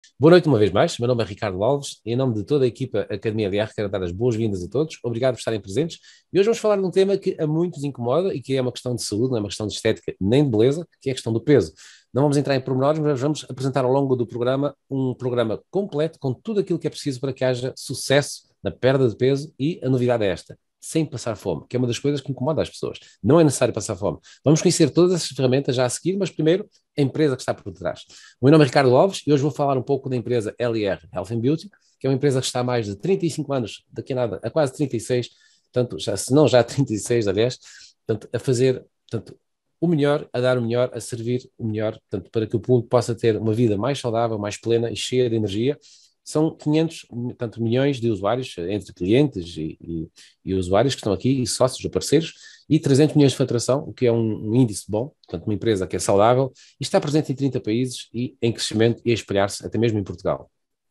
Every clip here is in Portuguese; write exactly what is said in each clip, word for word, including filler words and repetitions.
Boa noite uma vez mais, meu nome é Ricardo Alves e em nome de toda a equipa Academia L R quero dar as boas-vindas a todos, obrigado por estarem presentes e hoje vamos falar de um tema que a muitos incomoda e que é uma questão de saúde, não é uma questão de estética nem de beleza, que é a questão do peso. Não vamos entrar em pormenores, mas vamos apresentar ao longo do programa um programa completo com tudo aquilo que é preciso para que haja sucesso na perda de peso e a novidade é esta, sem passar fome, que é uma das coisas que incomoda as pessoas. Não é necessário passar fome. Vamos conhecer todas essas ferramentas já a seguir, mas primeiro a empresa que está por detrás. O meu nome é Ricardo Alves e hoje vou falar um pouco da empresa L R Health and Beauty, que é uma empresa que está há mais de trinta e cinco anos, daqui a nada, a quase trinta e seis, portanto, já, se não já trinta e seis, aliás, portanto, a fazer portanto, o melhor, a dar o melhor, a servir o melhor, portanto, para que o público possa ter uma vida mais saudável, mais plena e cheia de energia. São quinhentos tanto, milhões de usuários, entre clientes e, e, e usuários que estão aqui, e sócios ou parceiros, e trezentos milhões de faturação, o que é um, um índice bom, portanto, uma empresa que é saudável, e está presente em trinta países e em crescimento e a espalhar-se até mesmo em Portugal.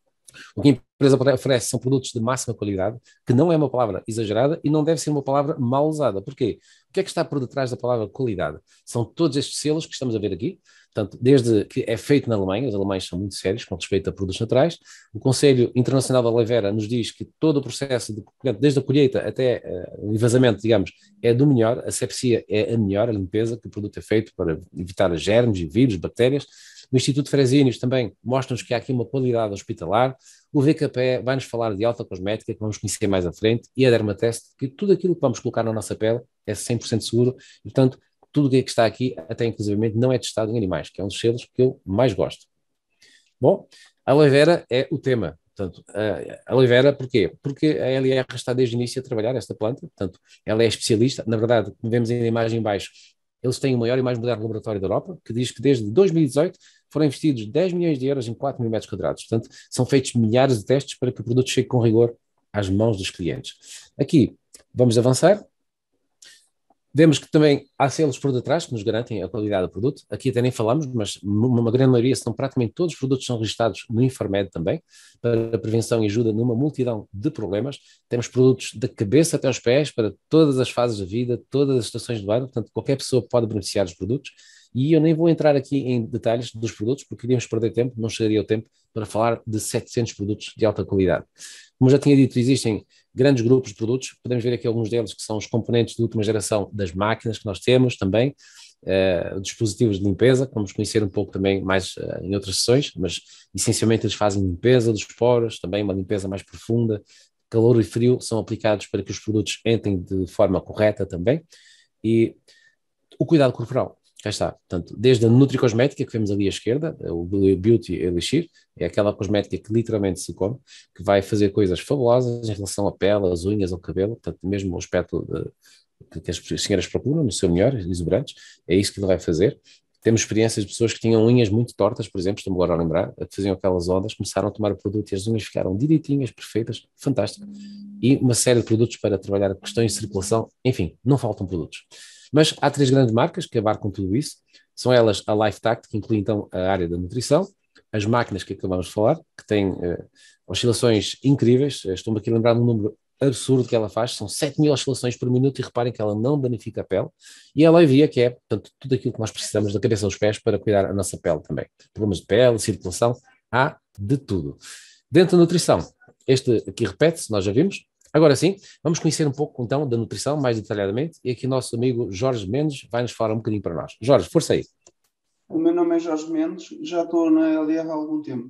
O que a empresa oferece são produtos de máxima qualidade, que não é uma palavra exagerada e não deve ser uma palavra mal usada. Porquê? O que é que está por detrás da palavra qualidade? São todos estes selos que estamos a ver aqui, portanto, desde que é feito na Alemanha, os alemães são muito sérios com respeito a produtos naturais, o Conselho Internacional da Oliveira nos diz que todo o processo, de, desde a colheita até uh, o envasamento, digamos, é do melhor, a asepsia é a melhor, a limpeza, que o produto é feito para evitar germes e vírus, bactérias. O Instituto Fresenius também mostra-nos que há aqui uma qualidade hospitalar. O V K P vai-nos falar de alta cosmética, que vamos conhecer mais à frente, e a Dermatest, que tudo aquilo que vamos colocar na nossa pele é cem por cento seguro, e portanto, tudo o que está aqui, até inclusivamente, não é testado em animais, que é um dos selos que eu mais gosto. Bom, a aloe vera é o tema. Portanto, a aloe vera, porquê? Porque a L R está desde o início a trabalhar esta planta, portanto, ela é especialista. Na verdade, como vemos na imagem em baixo, eles têm o maior e mais moderno laboratório da Europa, que diz que desde dois mil e dezoito foram investidos dez milhões de euros em quatro mil metros quadrados. Portanto, são feitos milhares de testes para que o produto chegue com rigor às mãos dos clientes. Aqui, vamos avançar. Vemos que também há selos por detrás que nos garantem a qualidade do produto. Aqui até nem falamos, mas uma grande maioria, se não praticamente todos os produtos são registrados no Infarmed também, para a prevenção e ajuda numa multidão de problemas. Temos produtos da cabeça até aos pés para todas as fases da vida, todas as estações do ano, portanto qualquer pessoa pode beneficiar dos produtos. E eu nem vou entrar aqui em detalhes dos produtos, porque iríamos perder tempo, não chegaria o tempo para falar de setecentos produtos de alta qualidade. Como já tinha dito, existem grandes grupos de produtos, podemos ver aqui alguns deles que são os componentes de última geração das máquinas que nós temos também, uh, dispositivos de limpeza, que vamos conhecer um pouco também mais uh, em outras sessões, mas essencialmente eles fazem limpeza dos poros, também uma limpeza mais profunda, calor e frio são aplicados para que os produtos entrem de forma correta também, e o cuidado corporal. Cá está, portanto, desde a nutricosmética que vemos ali à esquerda, o Beauty Elixir, é aquela cosmética que literalmente se come, que vai fazer coisas fabulosas em relação à pele, às unhas, ao cabelo, portanto, mesmo o aspecto de, que as senhoras procuram no seu melhor, exuberantes, é isso que ele vai fazer. Temos experiências de pessoas que tinham unhas muito tortas, por exemplo, estou-me agora a lembrar, que faziam aquelas ondas, começaram a tomar o produto e as unhas ficaram direitinhas, perfeitas, fantástico. E uma série de produtos para trabalhar questões de circulação, enfim, não faltam produtos. Mas há três grandes marcas que abarcam tudo isso. São elas a LifeTact, que inclui então a área da nutrição, as máquinas que acabamos de falar, que têm uh, oscilações incríveis. Estou-me aqui a lembrar de um número absurdo que ela faz, são sete mil oscilações por minuto e reparem que ela não danifica a pele. E a Aloe que é, portanto, tudo aquilo que nós precisamos da cabeça aos pés para cuidar a nossa pele também. Problemas de pele, circulação, há de tudo. Dentro da nutrição, este aqui repete-se, nós já vimos. Agora sim, vamos conhecer um pouco então da nutrição mais detalhadamente e aqui o nosso amigo Jorge Mendes vai nos falar um bocadinho para nós. Jorge, força aí. O meu nome é Jorge Mendes, já estou na L R há algum tempo.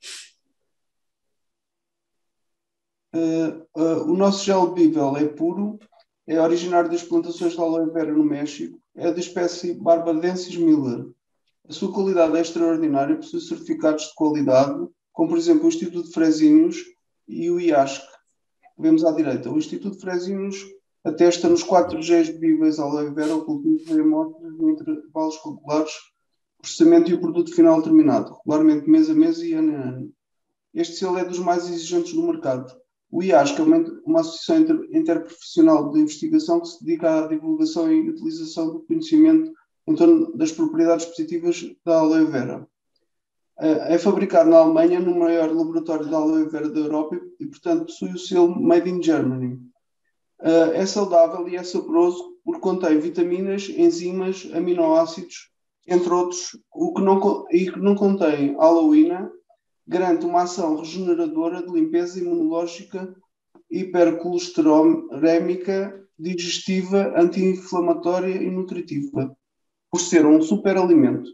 Uh, uh, o nosso gel bível é puro, é originário das plantações de aloe vera no México, é da espécie Barbadensis Miller. A sua qualidade é extraordinária, possui certificados de qualidade, como por exemplo o Instituto Fresenius e o I A S C. Vemos à direita. O Instituto Fresenius atesta nos quatro géis bebíveis aloe vera o cultivo de amostras em intervalos regulares, processamento e o produto final terminado, regularmente mês a mês e ano a ano. Este selo é dos mais exigentes do mercado. O I A S C é uma, uma associação inter, interprofissional de investigação que se dedica à divulgação e utilização do conhecimento em torno das propriedades positivas da aloe vera. É fabricado na Alemanha, no maior laboratório de aloe vera da Europa e, portanto, possui o selo Made in Germany. É saudável e é saboroso porque contém vitaminas, enzimas, aminoácidos, entre outros, o que não, e que não contém aloína, garante uma ação regeneradora de limpeza imunológica, hipercolesterolémica, digestiva, anti-inflamatória e nutritiva, por ser um superalimento.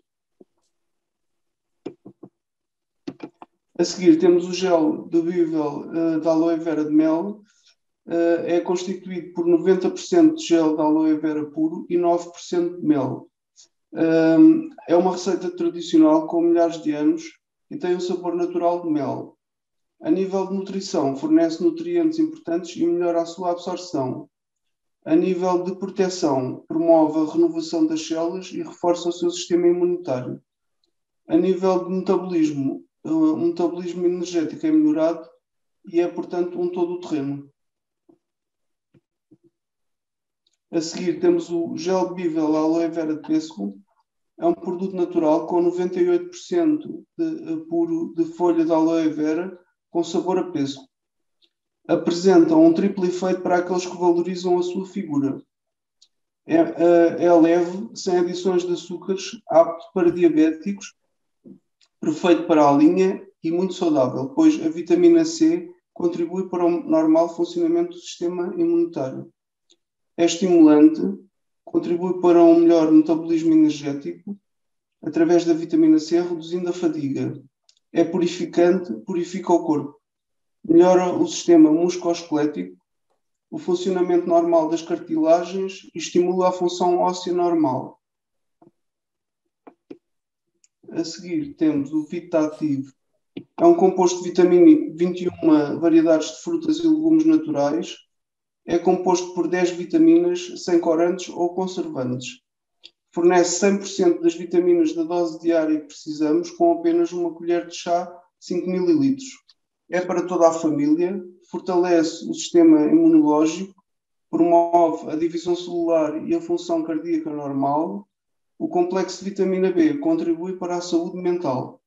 A seguir temos o gel bebível uh, de aloe vera de mel. Uh, é constituído por noventa por cento de gel de aloe vera puro e nove por cento de mel. Uh, é uma receita tradicional com milhares de anos e tem um sabor natural de mel. A nível de nutrição, fornece nutrientes importantes e melhora a sua absorção. A nível de proteção, promove a renovação das células e reforça o seu sistema imunitário. A nível de metabolismo, o metabolismo energético é melhorado e é, portanto, um todo-terreno. A seguir temos o gel bebível aloe vera de pêssego. É um produto natural com noventa e oito por cento de, puro de folha de aloe vera com sabor a pêssego. Apresenta um triplo efeito para aqueles que valorizam a sua figura. É, é, é leve, sem adições de açúcares, apto para diabéticos, perfeito para a linha e muito saudável, pois a vitamina C contribui para o normal funcionamento do sistema imunitário. É estimulante, contribui para um melhor metabolismo energético, através da vitamina C, reduzindo a fadiga. É purificante, purifica o corpo. Melhora o sistema musculoesquelético, o funcionamento normal das cartilagens e estimula a função óssea normal. A seguir temos o Vitativo. É um composto vitamínico de vinte e uma variedades de frutas e legumes naturais. É composto por dez vitaminas sem corantes ou conservantes. Fornece cem por cento das vitaminas da dose diária que precisamos com apenas uma colher de chá, cinco mililitros. É para toda a família, fortalece o sistema imunológico, promove a divisão celular e a função cardíaca normal. O complexo de vitamina B contribui para a saúde mental.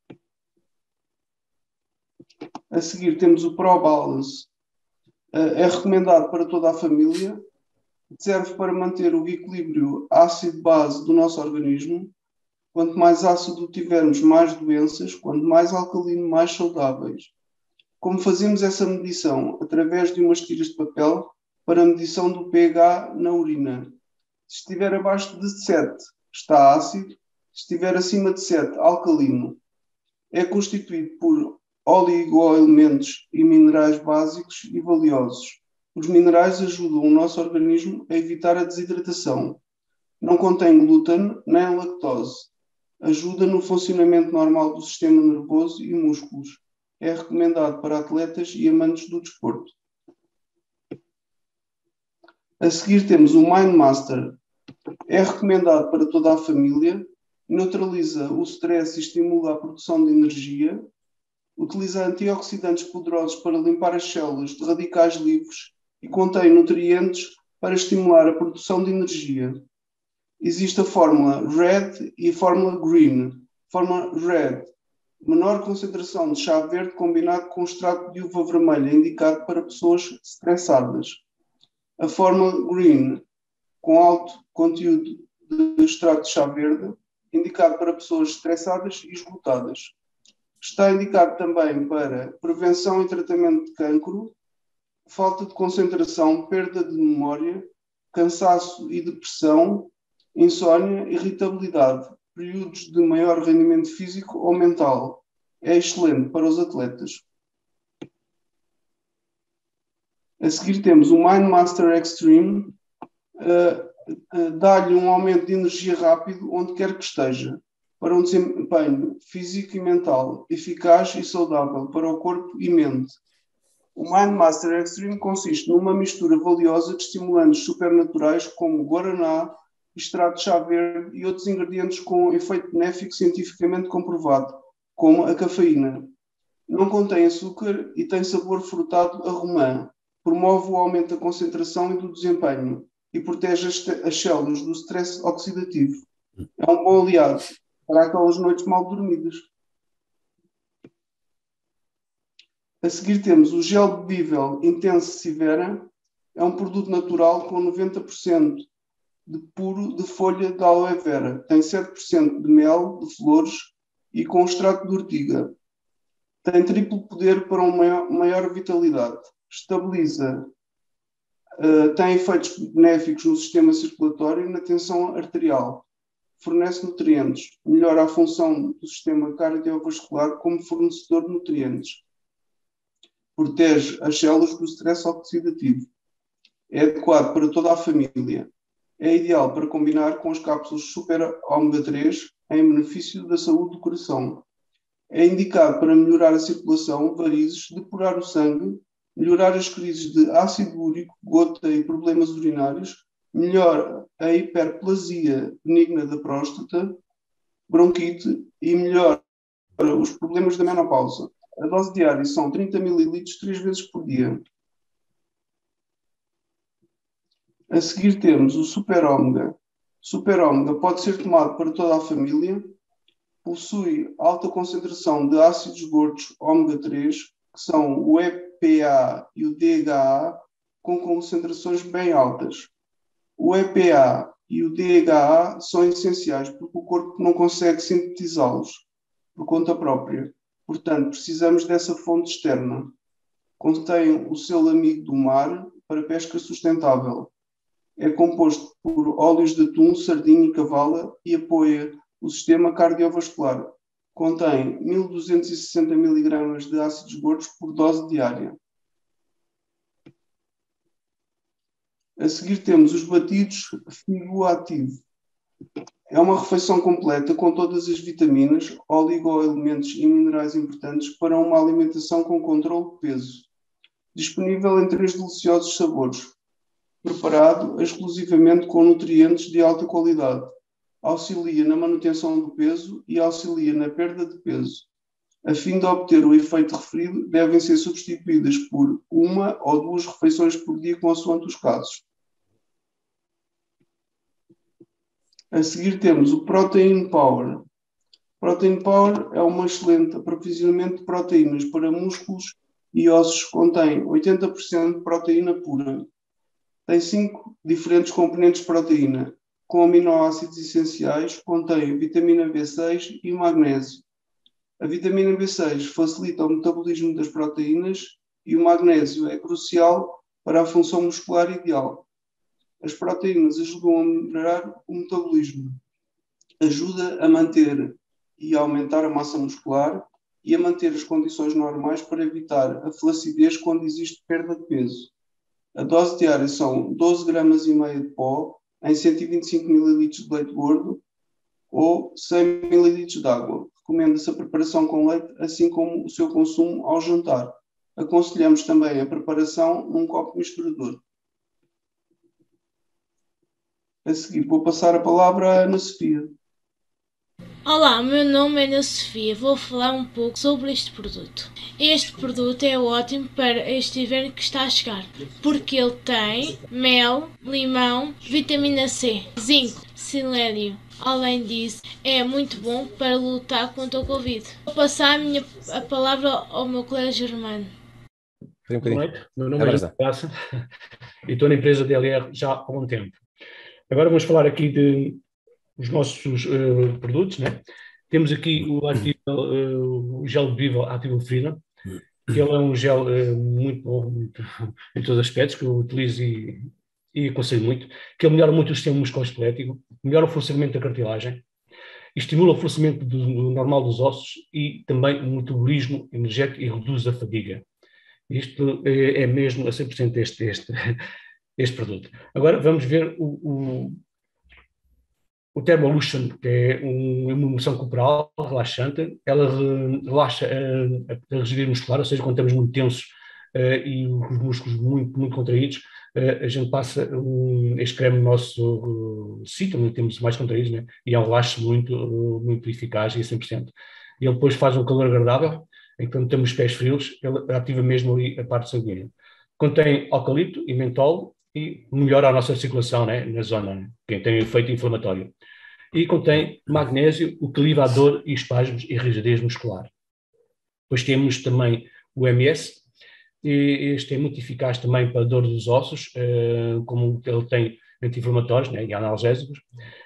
A seguir temos o ProBalance. É recomendado para toda a família. Serve para manter o equilíbrio ácido-base do nosso organismo. Quanto mais ácido tivermos, mais doenças. Quanto mais alcalino, mais saudáveis. Como fazemos essa medição? Através de umas tiras de papel para a medição do pH na urina. Se estiver abaixo de sete, está ácido. Se estiver acima de sete, alcalino. É constituído por oligoelementos e minerais básicos e valiosos. Os minerais ajudam o nosso organismo a evitar a desidratação. Não contém glúten nem lactose. Ajuda no funcionamento normal do sistema nervoso e músculos. É recomendado para atletas e amantes do desporto. A seguir temos o MindMaster. É recomendado para toda a família. Neutraliza o stress e estimula a produção de energia. Utiliza antioxidantes poderosos para limpar as células de radicais livres e contém nutrientes para estimular a produção de energia. Existe a fórmula Red e a fórmula Green. Fórmula Red, menor concentração de chá verde combinado com extrato de uva vermelha, indicado para pessoas estressadas. A fórmula Green, com alto conteúdo de extrato de chá verde, indicado para pessoas estressadas e esgotadas. Está indicado também para prevenção e tratamento de cancro, falta de concentração, perda de memória, cansaço e depressão, insónia, irritabilidade, períodos de maior rendimento físico ou mental. É excelente para os atletas. A seguir temos o MindMaster Extreme. Uh, uh, dá-lhe um aumento de energia rápido onde quer que esteja, para um desempenho físico e mental eficaz e saudável para o corpo e mente. O MindMaster Extreme consiste numa mistura valiosa de estimulantes supernaturais como guaraná, extrato de chá verde e outros ingredientes com efeito benéfico cientificamente comprovado, como a cafeína. Não contém açúcar e tem sabor frutado a romã. Promove o aumento da concentração e do desempenho e protege as, as células do stress oxidativo. É um bom aliado para aquelas noites mal dormidas. A seguir temos o gel bebível Intense Sivera. É um produto natural com noventa por cento de puro de folha de aloe vera. Tem sete por cento de mel de flores e com extrato de ortiga. Tem triplo poder para uma maior, maior vitalidade. Estabiliza, uh, tem efeitos benéficos no sistema circulatório e na tensão arterial. Fornece nutrientes. Melhora a função do sistema cardiovascular como fornecedor de nutrientes. Protege as células do stress oxidativo. É adequado para toda a família. É ideal para combinar com as cápsulas Super Ômega três em benefício da saúde do coração. É indicado para melhorar a circulação, varizes, depurar o sangue, melhorar as crises de ácido úrico, gota e problemas urinários, melhora a hiperplasia benigna da próstata, bronquite e melhora os problemas da menopausa. A dose diária são trinta mililitros três vezes por dia. A seguir temos o Super Ômega. Super Ômega pode ser tomado para toda a família. Possui alta concentração de ácidos gordos ômega três, que são o E P A e o D H A, com concentrações bem altas. O E P A e o D H A são essenciais porque o corpo não consegue sintetizá-los por conta própria. Portanto, precisamos dessa fonte externa. Contém o selo amigo do mar para pesca sustentável. É composto por óleos de atum, sardinha e cavala e apoia o sistema cardiovascular. Contém mil duzentos e sessenta miligramas de ácidos gordos por dose diária. A seguir temos os batidos Figo Ativo. É uma refeição completa com todas as vitaminas, oligoelementos e minerais importantes para uma alimentação com controle de peso. Disponível em três deliciosos sabores. Preparado exclusivamente com nutrientes de alta qualidade. Auxilia na manutenção do peso e auxilia na perda de peso. A fim de obter o efeito referido, devem ser substituídas por uma ou duas refeições por dia, consoante os casos. A seguir temos o Protein Power. Protein Power é um excelente aprovisionamento de proteínas para músculos e ossos. Contém oitenta por cento de proteína pura. Tem cinco diferentes componentes de proteína, com aminoácidos essenciais, contém vitamina B seis e magnésio. A vitamina B seis facilita o metabolismo das proteínas e o magnésio é crucial para a função muscular ideal. As proteínas ajudam a melhorar o metabolismo, ajuda a manter e a aumentar a massa muscular e a manter as condições normais para evitar a flacidez quando existe perda de peso. A dose diária são doze gramas e meio de pó em cento e vinte e cinco mililitros de leite gordo ou cem mililitros de água. Recomenda-se a preparação com leite, assim como o seu consumo ao jantar. Aconselhamos também a preparação num copo misturador. A seguir, vou passar a palavra à Ana Sofia. Olá, meu nome é Ana Sofia. Vou falar um pouco sobre este produto. Este produto é ótimo para este inverno que está a chegar, porque ele tem mel, limão, vitamina C, zinco, selênio. Além disso, é muito bom para lutar contra o Covid. Vou passar a, minha, a palavra ao meu colega Germano. Um Boa noite, meu nome é José Graça e estou na empresa D L R já há algum tempo. Agora vamos falar aqui de os nossos uh, produtos, né? Temos aqui o, ativo, uh, o gel bebível Ativo Freedom, que ele é um gel uh, muito bom muito, em todos os aspectos, que eu utilizo e, e aconselho muito, que ele melhora muito o sistema musculoesquelético, melhora o funcionamento da cartilagem, estimula o funcionamento do, do normal dos ossos e também o metabolismo energético e reduz a fadiga. Isto é, é mesmo a cem por cento este, este, este produto. Agora vamos ver o, o O Thermolution, que é um, uma emoção corporal relaxante, ela re, relaxa a, a rigidez muscular, ou seja, quando estamos muito tensos uh, e os músculos muito, muito contraídos, uh, a gente passa um, este creme no nosso uh, sítio, onde temos mais contraídos, né? E é um relaxe muito, uh, muito eficaz e a cem por cento. E ele depois faz um calor agradável, e quando temos os pés frios, ele ativa mesmo ali a parte sanguínea. Contém eucalipto e mentol, e melhora a nossa circulação, né, na zona, né, que tem efeito inflamatório. E contém magnésio, o que alivia a dor e espasmos e rigidez muscular. Depois temos também o M S, e este é muito eficaz também para a dor dos ossos, como ele tem anti-inflamatórios, né, e analgésicos,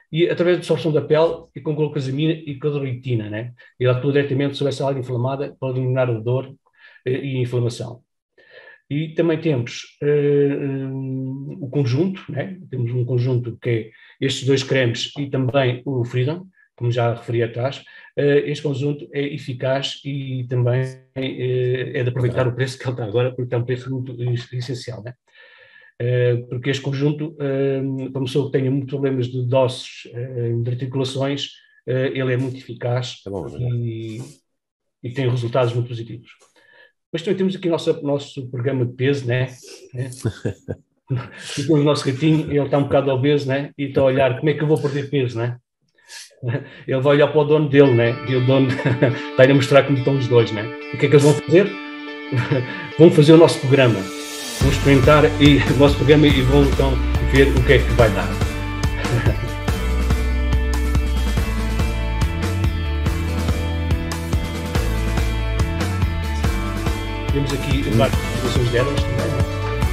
e através da absorção da pele e com glucosamina e clorexidina, né? Ele atua diretamente sobre essa área inflamada para eliminar a dor e a inflamação. E também temos uh, um, o conjunto, né? Temos um conjunto que é estes dois cremes e também o Freedom, como já referi atrás. Uh, este conjunto é eficaz e também uh, é de aproveitar o preço que ele está agora, porque é um preço muito essencial, né? Uh, porque este conjunto, uh, para uma pessoa que tenha muitos problemas de ossos, uh, de articulações, uh, ele é muito eficaz é bom, e, e tem resultados muito positivos. Mas também temos aqui o nosso, nosso programa de peso, né? É. E temos o nosso gatinho, ele está um bocado obeso, né? E está a olhar como é que eu vou perder peso, né? Ele vai olhar para o dono dele, né? E o dono está a mostrar como estão os dois, né? E o que é que eles vão fazer? Vão fazer o nosso programa. Vão experimentar e, o nosso programa e vão então ver o que é que vai dar. Temos aqui várias situações delas também.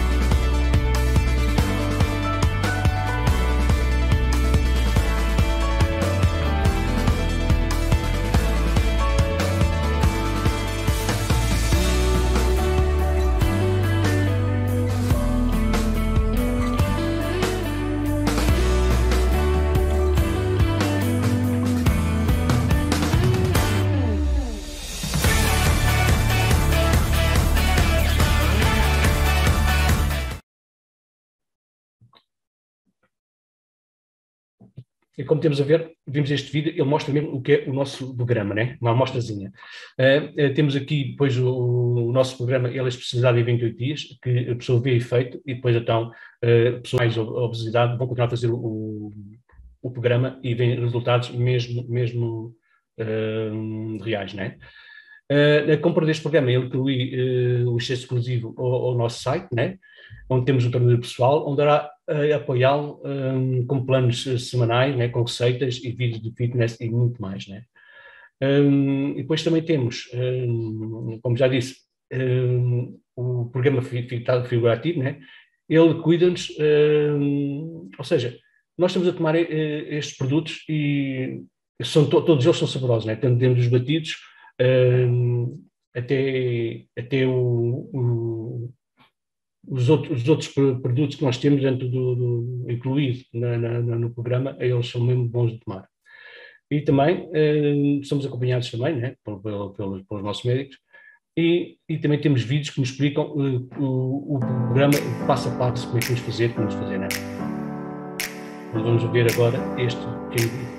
E como temos a ver, vimos este vídeo, ele mostra mesmo o que é o nosso programa, né? Uma amostrazinha. Uh, uh, temos aqui, depois, o, o nosso programa, ele é especializado em vinte e oito dias, que a pessoa vê efeito, e depois, então, uh, pessoas com mais obesidade vão continuar a fazer o, o programa e veem resultados mesmo, mesmo uh, reais, né? Uh, a compra deste programa, ele inclui uh, o acesso exclusivo ao, ao nosso site, né? Onde temos um treinador pessoal, onde irá uh, apoiá-lo um, com planos uh, semanais, né, com receitas e vídeos de fitness e muito mais, né? Um, e depois também temos, um, como já disse, um, o programa figurativo, né? Ele cuida-nos, um, ou seja, nós estamos a tomar uh, estes produtos e são to todos eles são saborosos, né? Temos os batidos um, até, até o, o Os outros, os outros produtos que nós temos dentro do, do incluído na, na, no programa, eles são mesmo bons de tomar. E também eh, somos acompanhados também, né, pelos, pelos, pelos nossos médicos, e, e também temos vídeos que nos explicam uh, o, o programa passo a passo, como é que vamos fazer, como vamos fazer, né? Nós vamos ver agora este que é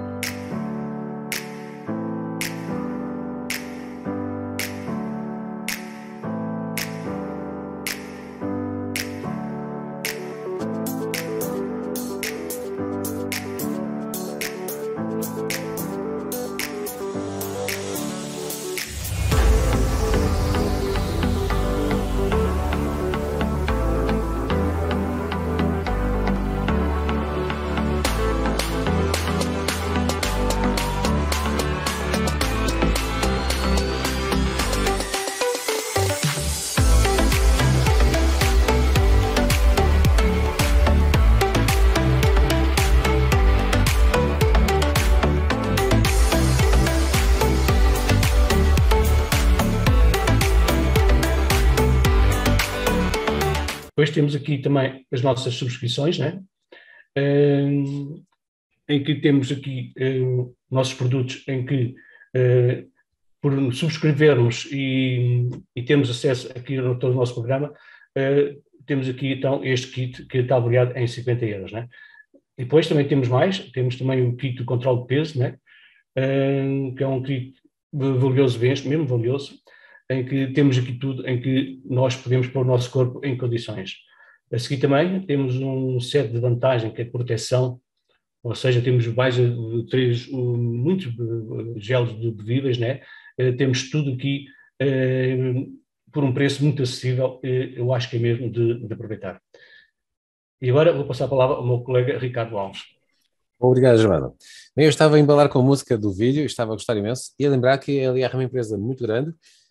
Depois temos aqui também as nossas subscrições, né? Um, em que temos aqui um, nossos produtos em que, uh, por subscrevermos e, e termos acesso aqui no todo o nosso programa, uh, temos aqui então este kit que está avaliado em cinquenta euros, né? E depois também temos mais, temos também o kit do controle de peso, né? Um, que é um kit valioso mesmo, valioso, em que temos aqui tudo, em que nós podemos pôr o nosso corpo em condições. A seguir também temos um set de vantagem, que é de proteção, ou seja, temos mais de três, muitos gelos de bebíveis, né? Temos tudo aqui eh, por um preço muito acessível, eh, eu acho que é mesmo de, de aproveitar. E agora vou passar a palavra ao meu colega Ricardo Alves. Obrigado, Joana. Bem, eu estava a embalar com a música do vídeo, estava a gostar imenso, e a lembrar que a L R é uma empresa muito grande,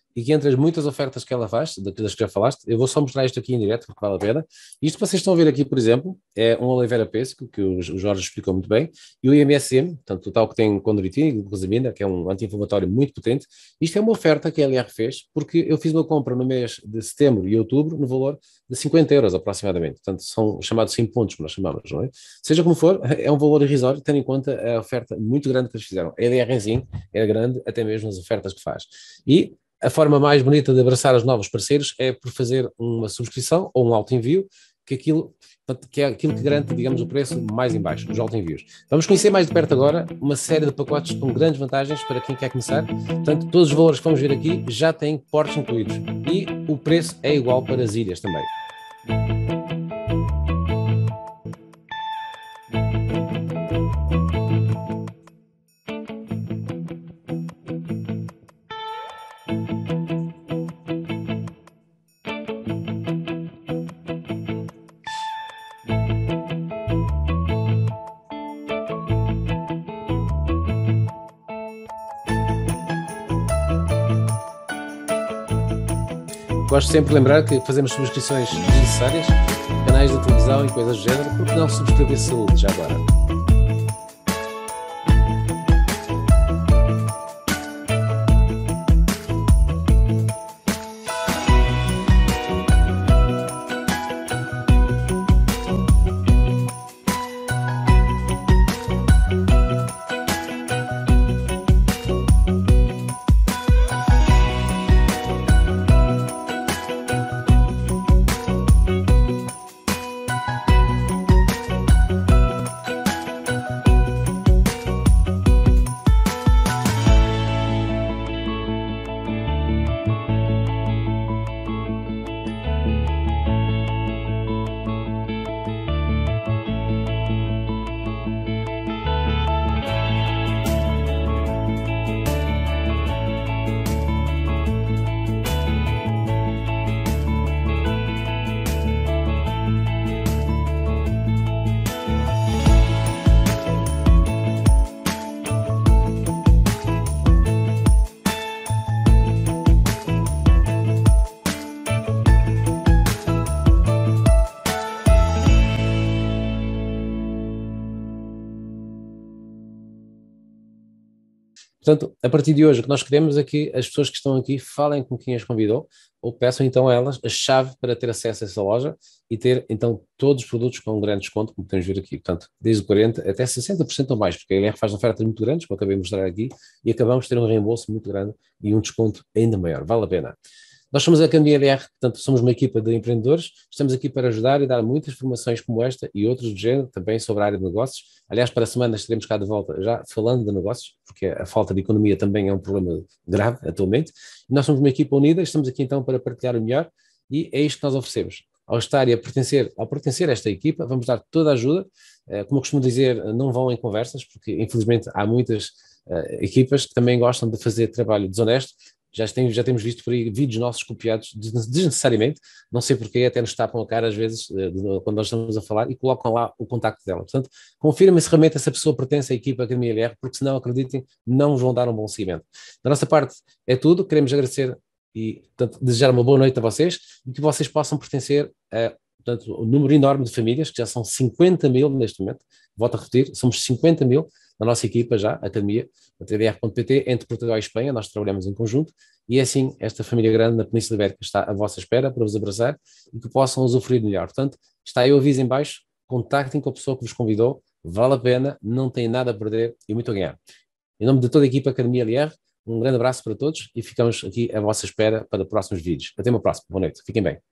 e que entre as muitas ofertas que ela faz, das que já falaste, eu vou só mostrar isto aqui em direto, porque vale a pena. Isto que vocês estão a ver aqui, por exemplo, é um aloe vera pêssego, que o Jorge explicou muito bem, e o I M S M, portanto, o tal que tem condroitina e glucosamina, que é um anti-inflamatório muito potente. Isto é uma oferta que a L R fez, porque eu fiz uma compra no mês de setembro e outubro, no valor de cinquenta euros aproximadamente. Portanto, são chamados cinco pontos, que nós chamamos, não é? Seja como for, é um valor irrisório, tendo em conta a oferta muito grande que eles fizeram. A L R em si é grande, até mesmo as ofertas que faz. E a forma mais bonita de abraçar os novos parceiros é por fazer uma subscrição ou um auto-envio, que, aquilo, que é aquilo que garante, digamos, o preço mais em baixo, os auto-envios. Vamos conhecer mais de perto agora uma série de pacotes com grandes vantagens para quem quer começar. Portanto, todos os valores que vamos ver aqui já têm portos incluídos e o preço é igual para as ilhas também. Gosto sempre de lembrar que fazemos subscrições necessárias, canais de televisão e coisas do género, porque não subscrever saúde já agora. Portanto, a partir de hoje, o que nós queremos é que as pessoas que estão aqui falem com quem as convidou ou peçam então a elas a chave para ter acesso a essa loja e ter então todos os produtos com um grande desconto, como podemos ver aqui. Portanto, desde quarenta por cento até sessenta por cento ou mais, porque a L R faz ofertas muito grandes, como acabei de mostrar aqui, e acabamos de ter um reembolso muito grande e um desconto ainda maior. Vale a pena. Nós somos a Academia L R, portanto, somos uma equipa de empreendedores, estamos aqui para ajudar e dar muitas formações como esta e outras do género, também sobre a área de negócios. Aliás, para a semana estaremos cá de volta já falando de negócios, porque a falta de economia também é um problema grave atualmente. E nós somos uma equipa unida, estamos aqui então para partilhar o melhor e é isto que nós oferecemos. Ao estar e a pertencer, ao pertencer a esta equipa, vamos dar toda a ajuda. Como eu costumo dizer, não vão em conversas, porque infelizmente há muitas uh, equipas que também gostam de fazer trabalho desonesto. Já, tem, já temos visto por aí vídeos nossos copiados desnecessariamente, não sei porquê, até nos tapam a cara às vezes quando nós estamos a falar e colocam lá o contacto dela. Portanto, confirmem se realmente essa pessoa pertence à equipa Academia L R, porque senão, acreditem, não vos vão dar um bom seguimento. Da nossa parte é tudo, queremos agradecer e portanto, desejar uma boa noite a vocês e que vocês possam pertencer a portanto, um número enorme de famílias, que já são cinquenta mil neste momento, volto a repetir, somos cinquenta mil na nossa equipa já, a Academia, a T D R ponto P T, entre Portugal e Espanha, nós trabalhamos em conjunto, e é assim, esta família grande na Península Ibérica está à vossa espera para vos abraçar e que possam usufruir melhor. Portanto, está aí o aviso em baixo, contactem com a pessoa que vos convidou, vale a pena, não tem nada a perder e muito a ganhar. Em nome de toda a equipa Academia L R, um grande abraço para todos e ficamos aqui à vossa espera para próximos vídeos. Até uma próxima, boa noite, fiquem bem.